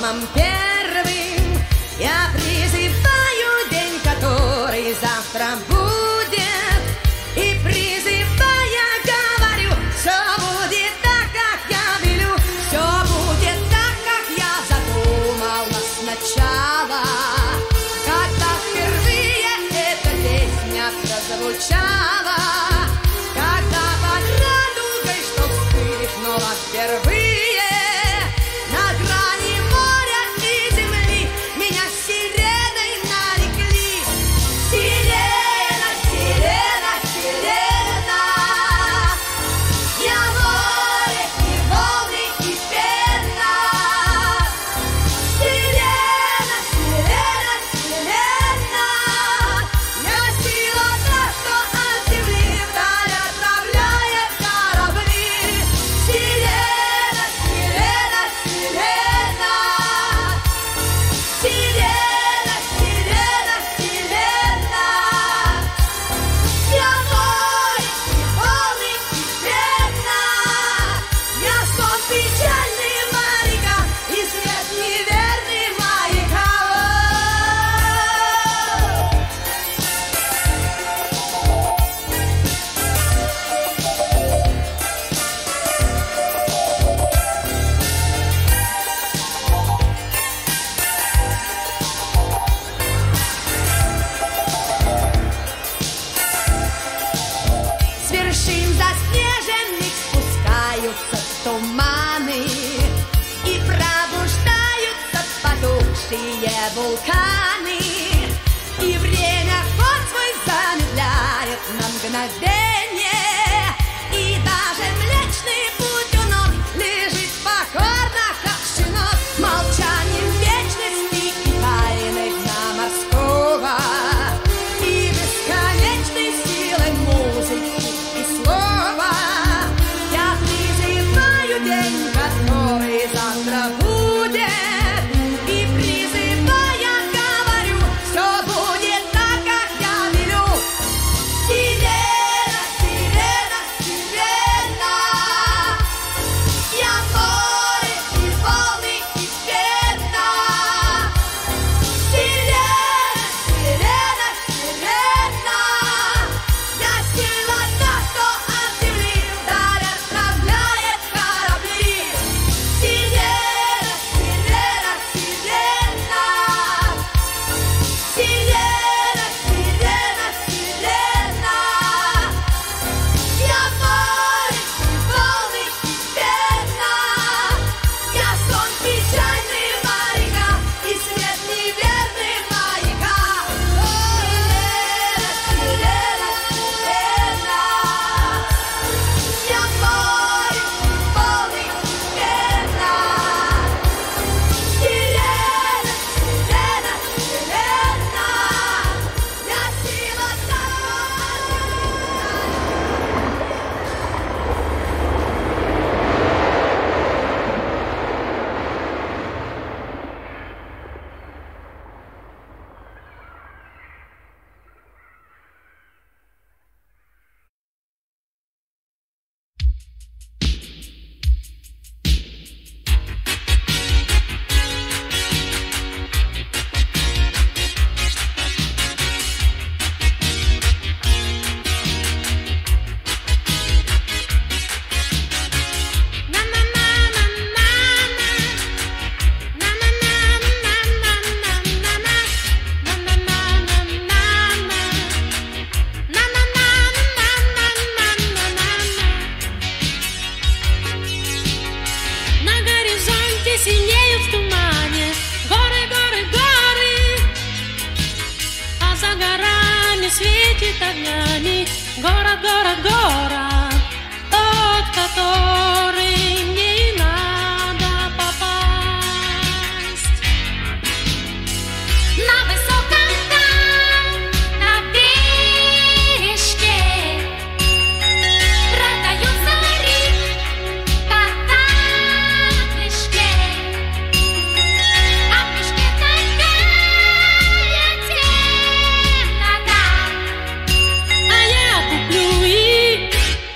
домом первым. Я призываю день, который завтра будет, и призывая говорю, все будет так, как я велю, все будет так, как я задумала сначала. Когда впервые эта песня прозвучала, когда под радугой, что вспыхнула впервые, на грани моря и земли меня сиреной нарекли. Сирена, сирена, сирена, я море и волны и пена. Сирена, сирена, сирена, я сила та, что от земли вдаль отправляет корабли. Сирена, сирена, сирена, сирена, сирена, сирена, я море и волны и пена. Я сон печальный моряка и свет неверный маяка. С вершин заснеженных спускаются туманы и пробуждаются потухшие вулканы, и время ход свой замедляет на мгновение, и даже Млечный Путь у ног лежит покорно, как щенок, молчанием вечности и тайны дна морского, и бесконечной силой музыки и слова. Я призываю день, который завтра будет, и призывая говорю, все будет так, как я велю. Сирена, сирена, сирена, я море и волны и пена. Сирена, сирена, сирена, я сила та, что от земли вдаль отправляет корабли. Сирена, сирена, сирена, сирена, сирена, сирена, я море и волны и пена. Я сон печальный моряка и свет неверный маяка. Сирена, сирена, сирена, я море и волны и пена. Сирена, сирена, сирена, я сила та, На горизонте синеют в тумане горы, горы, горы, а за горами светит огнями город, город, город, тот, в который мне и надо попасть. На высоком там, на бережке продают зари, кота-мешке, а в мешке такая темнота, а я куплю и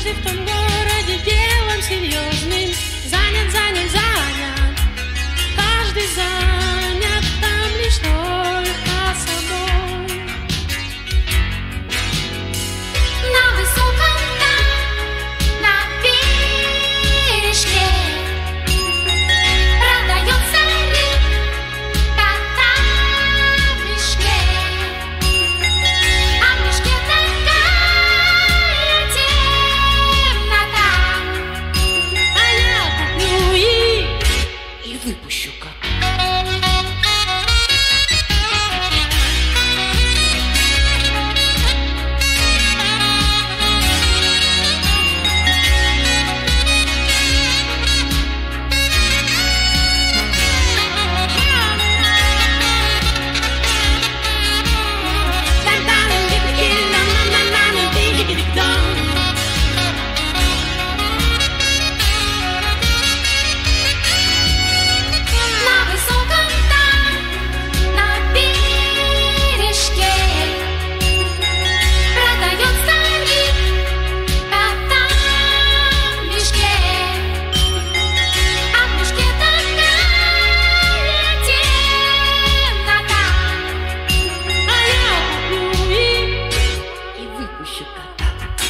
ты в том городе делом серьезным. Занят, занят, занят. Каждый занят там лишь только собой. На высоком там, на бережке продается рыбка там в мешке. А в мешке такая темнота. А я куплю и выпущу кота. На высоком там, на бережке продается рыбка там в мешке. А в мешке такая темнота. А я куплю и выпущу кота.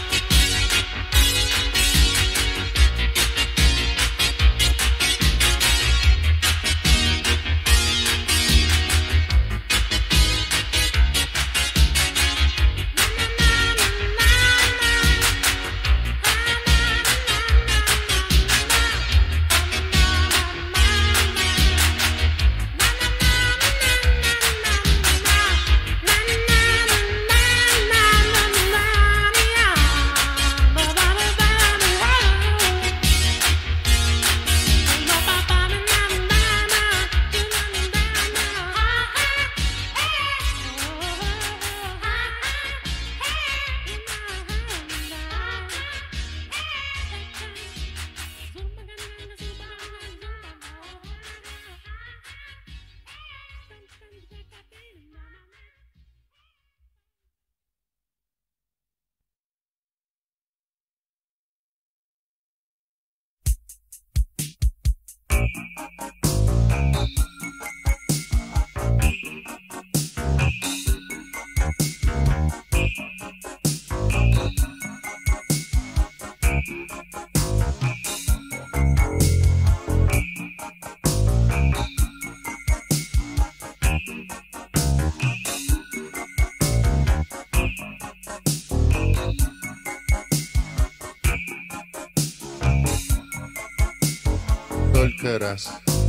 Только раз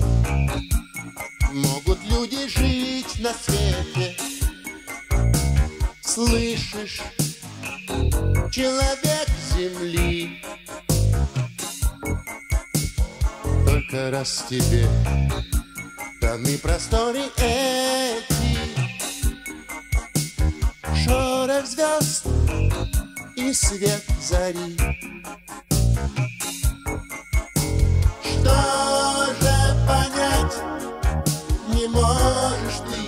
могут люди жить на свете. Слышишь, человек земли, только раз тебе даны просторы эти, шорох звезд и свет зари. Что же понять не можешь ты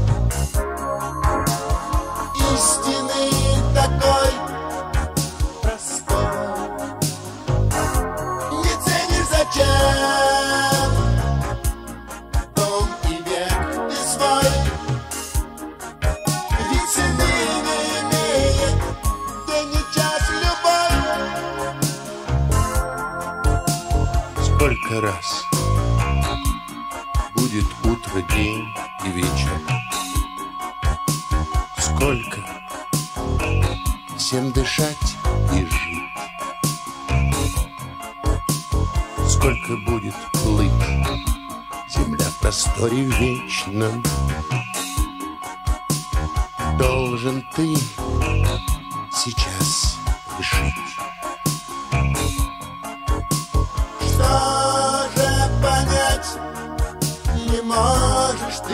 истины такой простой? Не ценишь зачем дом и век ты свой, ведь цены не имеет день и час любой. Сколько раз будет утро, день и вечер, сколько всем дышать и жить, сколько будет плыть земля в просторе вечном, должен ты сейчас решить. Что же понять не можешь ты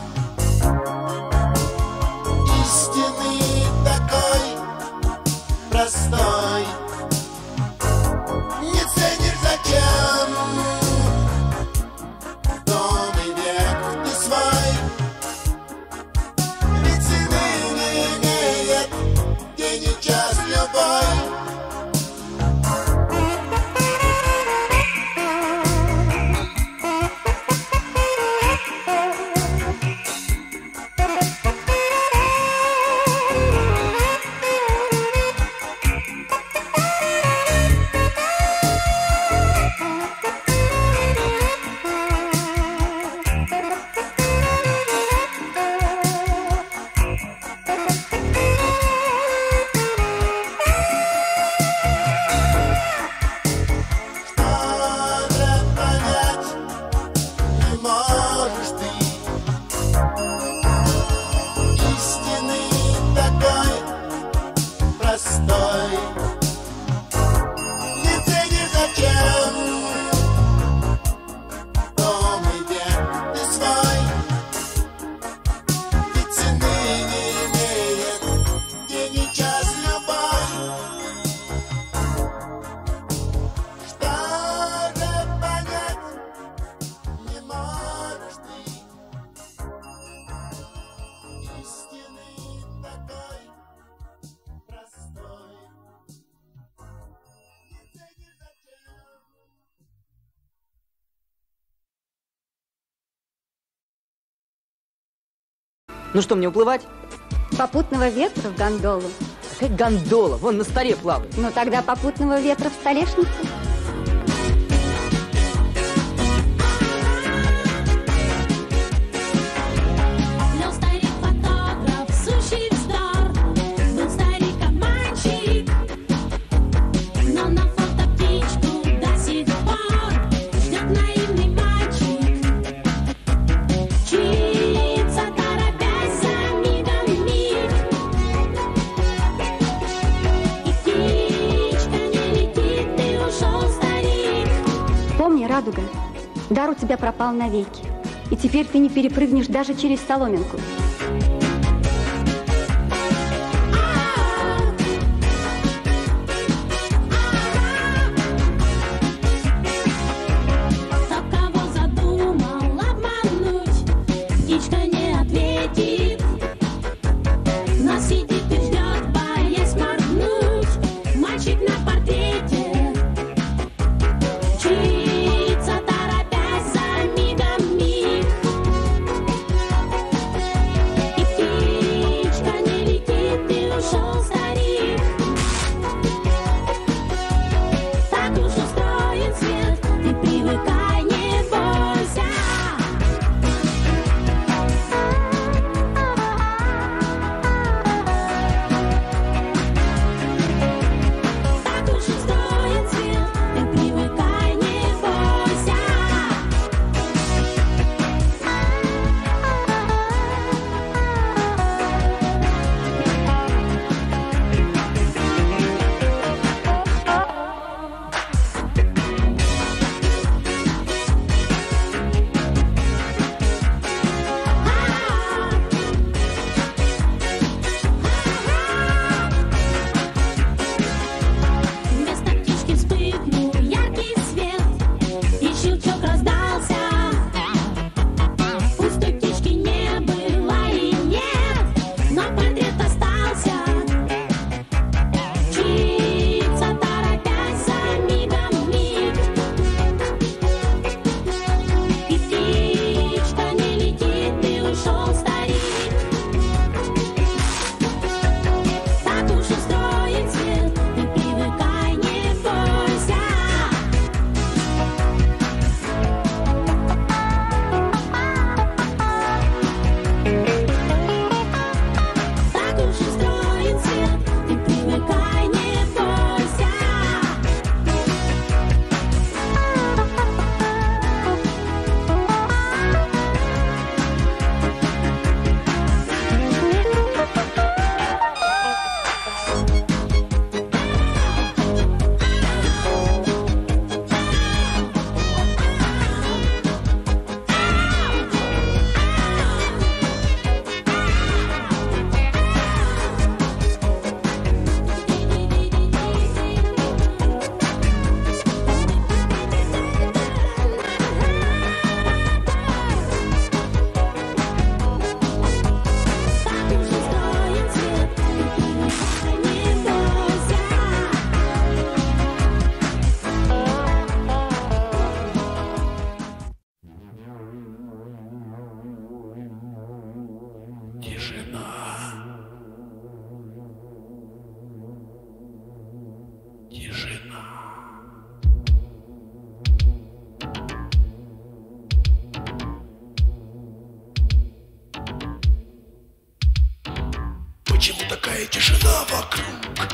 истины такой простой? Не ценишь зачем дом и век ты свой, ведь цены не имеет день и час любой. Ну что, мне уплывать? Попутного ветра в гондолу. Какая гондола? Вон на столе плавает. Ну тогда попутного ветра в столешницу. Был старик-фотограф, сущий вздор. Был старик-обманщик, но на фото птичку до сих пор ждет наивный мальчик. Мчится, торопясь за мигом миг. И птичка не летит, ты ушел, старик. Помни, радуга, дар у тебя пропал навеки. И теперь ты не перепрыгнешь даже через соломинку. Тот, кого задумал обмануть, птичка не ответит, но сидит и ждет, боясь моргнуть. Мальчик на портрете мчится, торопясь за мигом миг. И птичка не летит, ты ушел, старик. Так уж устроен свет, ты привыкай, не бойся. Так уж устроен свет, ты привыкай, не бойся. Вместо птички вспыхнул яркий свет, и щелчок раздался. Пустой птички не было и нет, но портрет остался. Мчится, торопясь за мигом миг. И птичка не летит, ты ушел, старик. Так уж устроен свет, ты привыкай, не бойся. Так уж устроен свет, ты привыкай, не бойся. Так уж устроен свет, ты привыкай, не бойся. Почему такая тишина вокруг?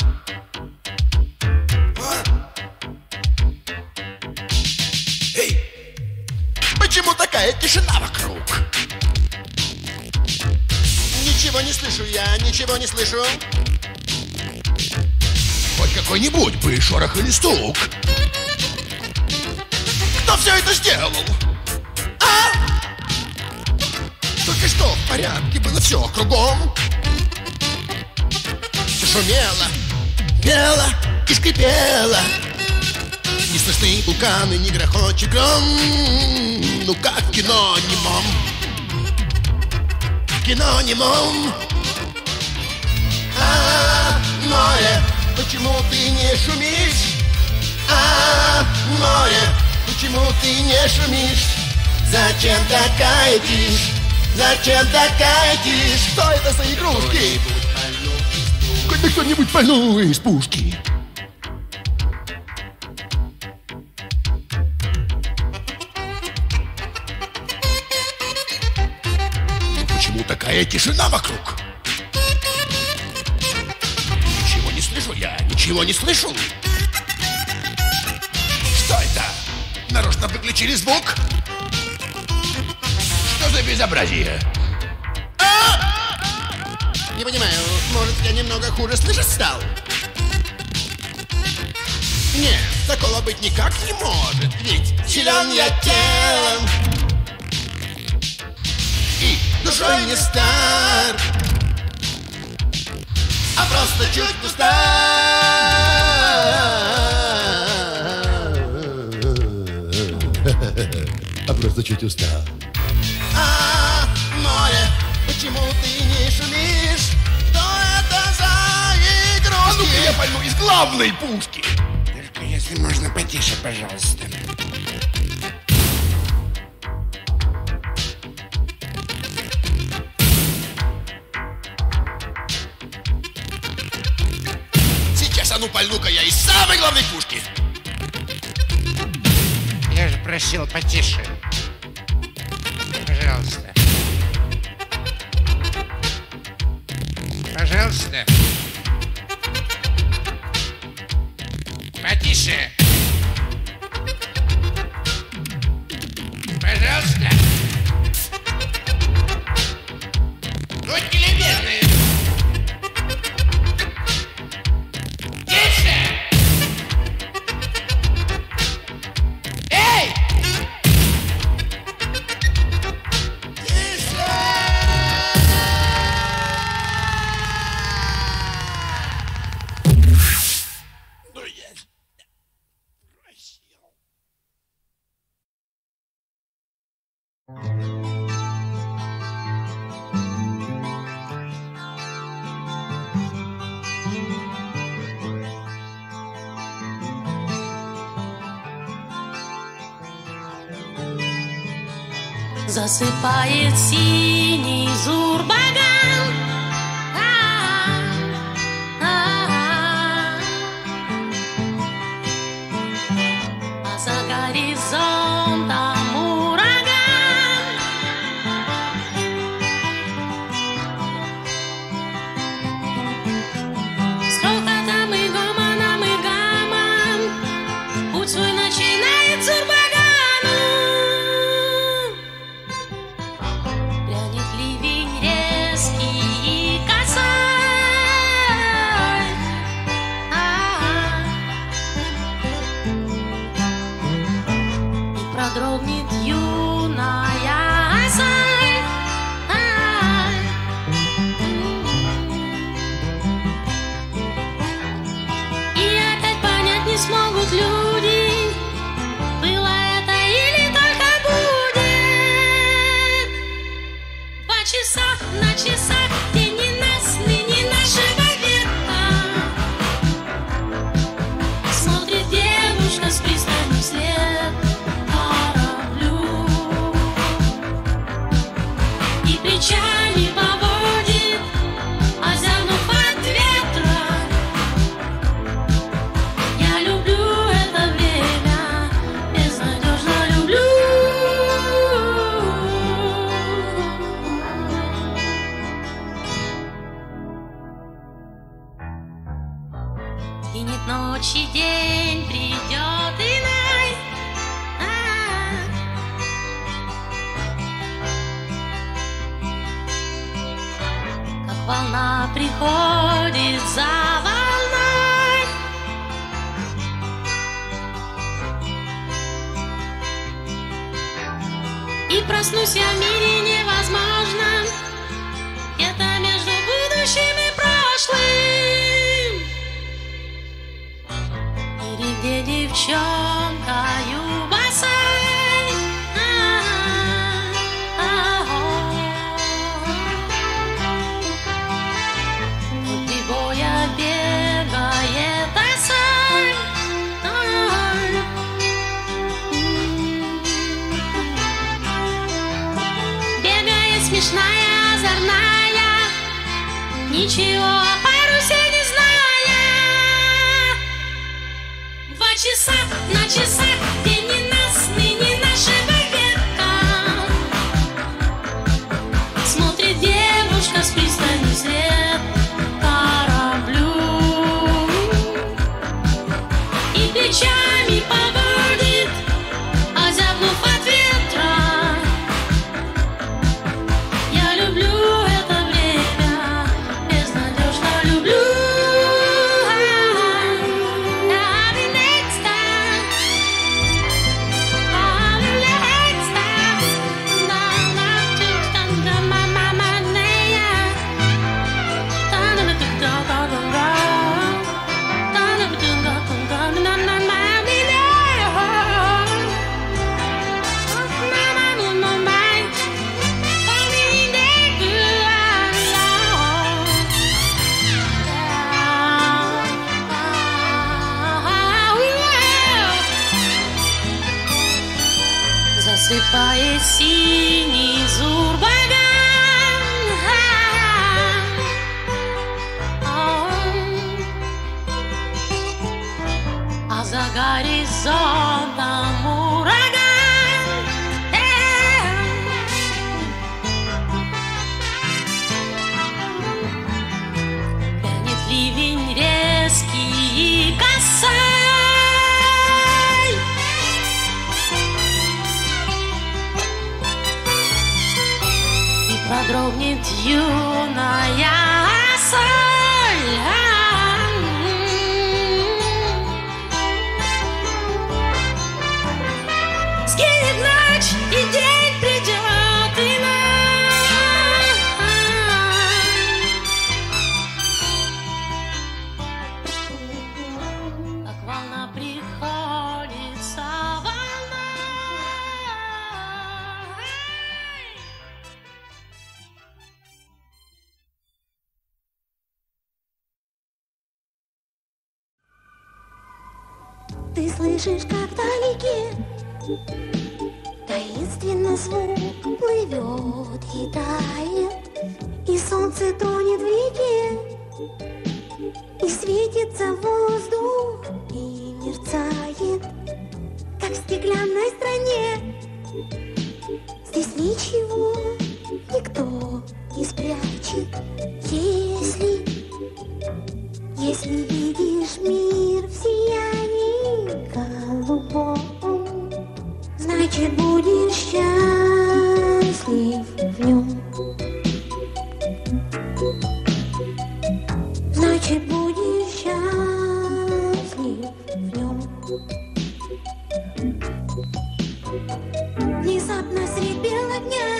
А? Эй! Почему такая тишина вокруг? Ничего не слышу я, ничего не слышу. Хоть какой-нибудь бы шорох или стук. Кто все это сделал? А? Только что в порядке было все кругом. Шумело, пело и скрипело. Не слышны вулканы, не грохочет гром. Ну как в кино немом. В кино немом. Море, почему ты не шумишь? Море, почему ты не шумишь? Зачем такая тишь? Зачем такая тишь? Что это за игрушки? Хоть бы кто-нибудь пальнул из пушки. Почему такая тишина вокруг? Ничего не слышу я, ничего не слышу. Что это? Нарочно выключили звук? Что за безобразие? Не понимаю, может, я немного хуже слышать стал? Нет, такого быть никак не может, ведь силен я телом и душой не стар, а просто чуть пуста. А просто чуть устал. Море, почему ты не шумишь? Что это за игрушки? А ну-ка я пойму из главной пушки. Только если можно потише, пожалуйста. Сейчас, а ну пальну-ка я из самой главной пушки. Я же просил потише. Пожалуйста. Пожалуйста. Потише. Пожалуйста. Будьте любезны. Тише. Эй! Ну я просил. Засыпает синий Зурбаган. А за горизонтом ураган. С хохотом и гомоном и гамом путь свой начинает Зурбагану. Грянет ливень резкий и косой, и продрогнет юная осой. И опять понять не смогут люди, было это или только будет. 2 часа на часах, день не нас, ныне нашего века. Смотрит девушка с пристани вслед кораблю и плечами поводит, озябнув от ветра. Я люблю это время, безнадежно люблю. Сгинет ночь и день, придет иной. Как волна приходит за волной. И проснусь я в мире невозможном, где-то между будущим и прошлым. Или где девчонкою босой. Тут прибоя бегает осой. Бегает с смешная, озорная, ничего о парусе не зная. 2 часа на часах, день ненастный, не нашего века. Смотрит девушка с пристани вслед кораблю и плечами поводит, озябнув от ветра. Я люблю это время, безнадежно люблю. I'll be next time. I'll be next time. Na na na na ma ma ma na ya. Da na na da da da da. Da na na da da da na na ma ni na. Na ma no no mai. Fa mi ne gu засыпает синий зурбаган, а за горизонтом ураган. Гонит ливень резкий и косой, и продрогнет юная соль. Сгинет ночь, и день придет иной. Как волна приходится волной. Ты слышишь, как вдалеке таинственно звук плывет и тает, и солнце тонет в реке, и светится воздух, и мерцает, как в стеклянной стране. Здесь ничего никто не спрячет, если видишь мир в сиянии голубом, значит будешь счастлив в нем. Значит будешь счастлив в нем. Внезапно средь бела дня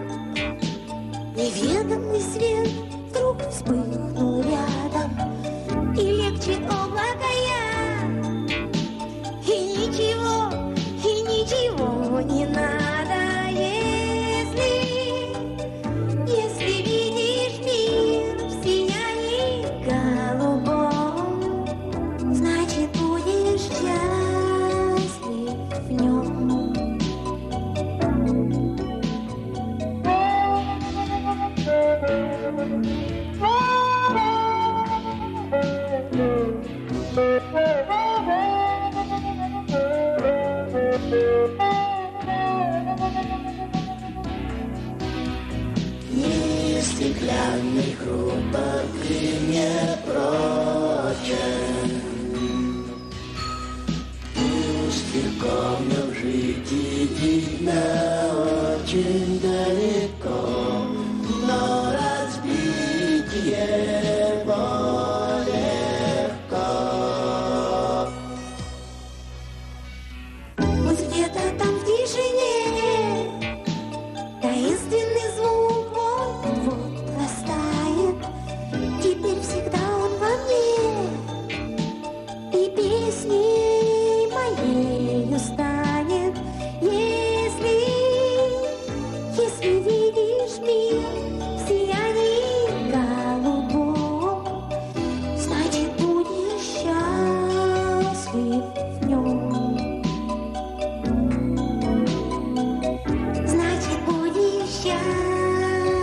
неведомый свет вдруг вспыхнул рядом, и легче облака я, и ничего не надо, если видишь мир в сиянии голубом, значит будешь счастлив в нем. Ни стеклянный хрупок и не прочен, узких комнат жить едино очень далеко, но разбить его легко. Пусть где-то там в тишине таинственный звук вот-вот растает. Теперь всегда он во мне, и песней моею станет. Если видишь мир в сиянии голубом, значит будешь счастлив в нем. Значит будешь счастлив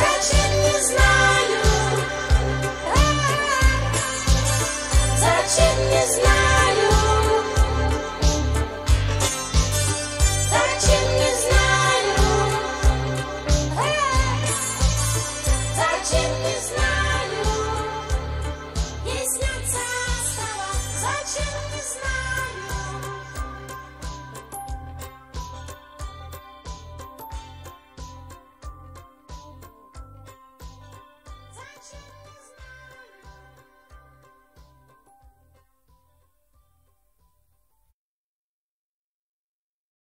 Such a